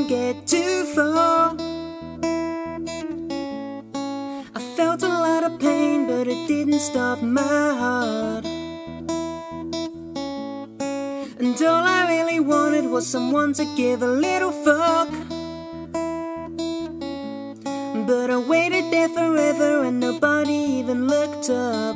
get too far. I felt a lot of pain, but it didn't stop my heart. And all I really wanted was someone to give a little fuck. But I waited there forever and nobody even looked up.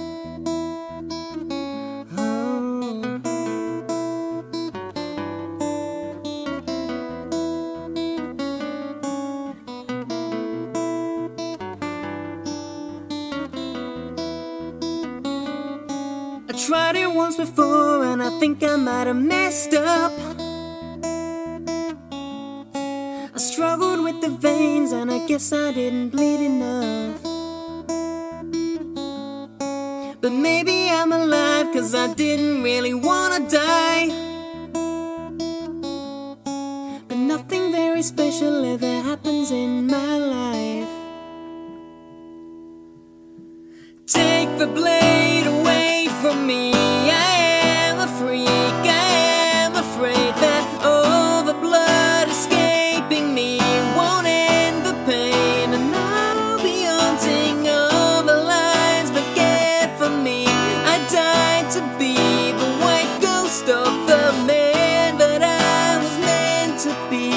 I tried it once before and I think I might have messed up. I struggled with the veins and I guess I didn't bleed enough. But maybe I'm alive cause I didn't really wanna die. But nothing very special ever happens in my life. Take the blade away from me. I am a freak. I am afraid that all the blood escaping me won't end the pain. And I'll be haunting all the lines forget from me. I died to be the white ghost of the man that I was meant to be.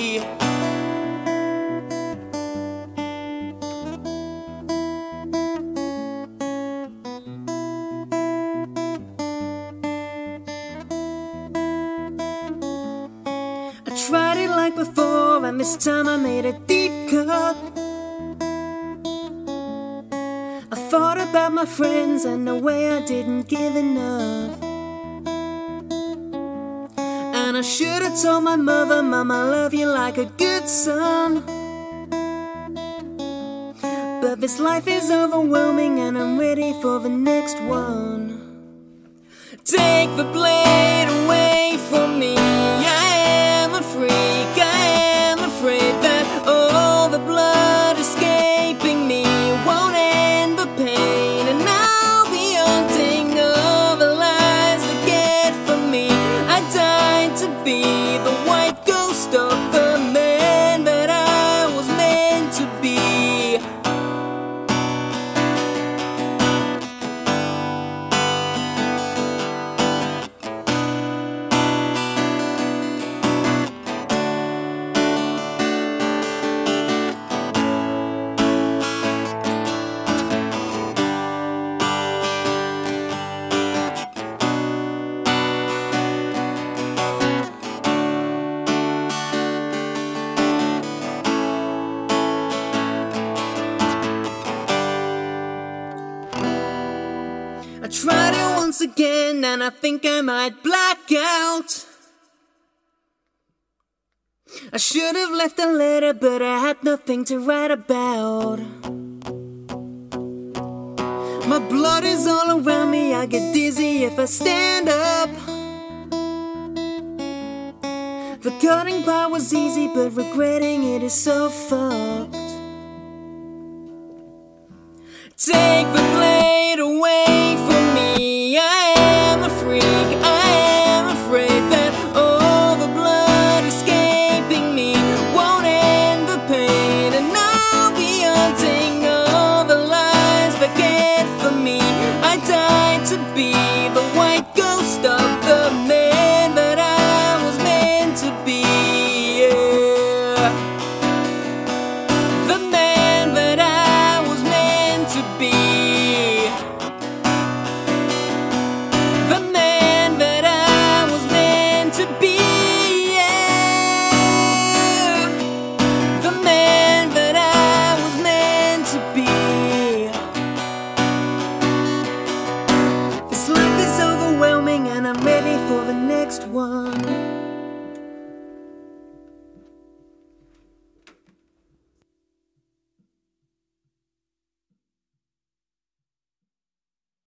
I tried it like before, and this time I made a deep cut. I thought about my friends and the way I didn't give enough. And I should have told my mother, Mom, I love you like a good son. But this life is overwhelming and I'm ready for the next one. Take the blade away from me. I am a freak. I am afraid that all the blood escaping me won't end the pain. And I'll be haunting all the lies that get from me. I died to be the white ghost of the man that I was meant to be. I tried it once again and I think I might black out. I should have left a letter but I had nothing to write about. My blood is all around me, I get dizzy if I stand up. The cutting part was easy but regretting it is so fucked. Take the